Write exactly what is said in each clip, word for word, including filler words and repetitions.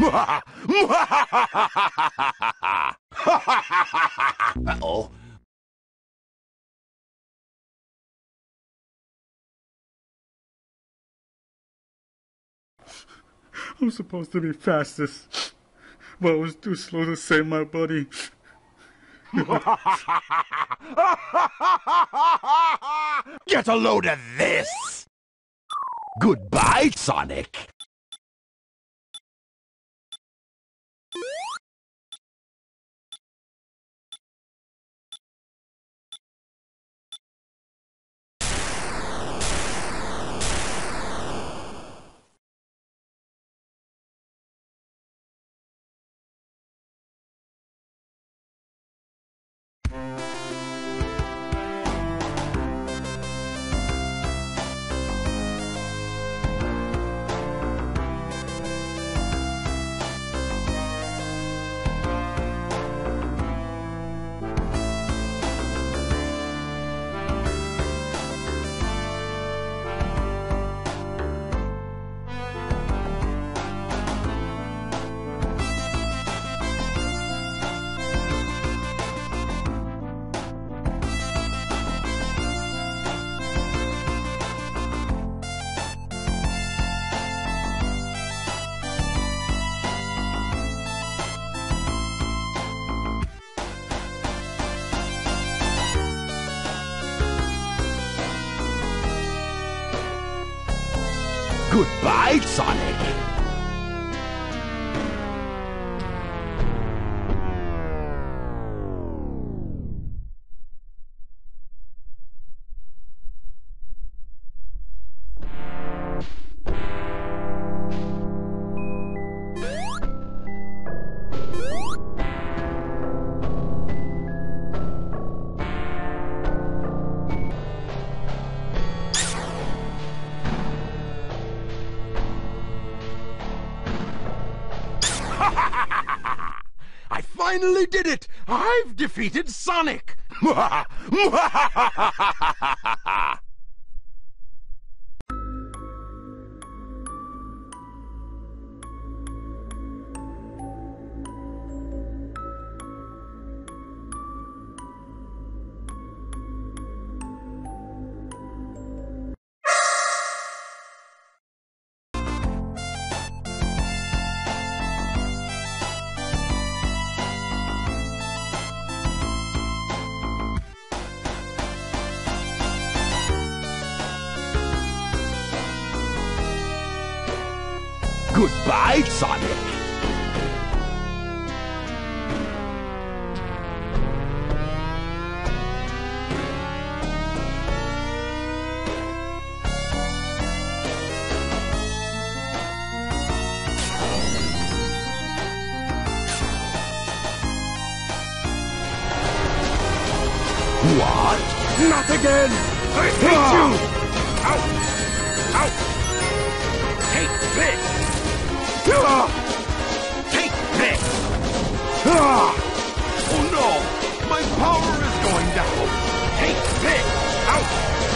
Uh-oh. I'm supposed to be fastest, but I was too slow to save my buddy. Get a load of this! Goodbye, Sonic! Goodbye, Sonic! I finally did it! I've defeated Sonic! Goodbye, Sonic! What? Not again! I hate you! Out! Out! Take this! Take this! Oh no! My power is going down! Take this! Out!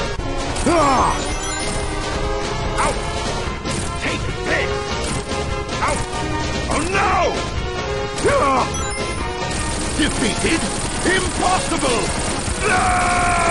Out! Take this! Out! Oh no! Defeated? Impossible! Ah!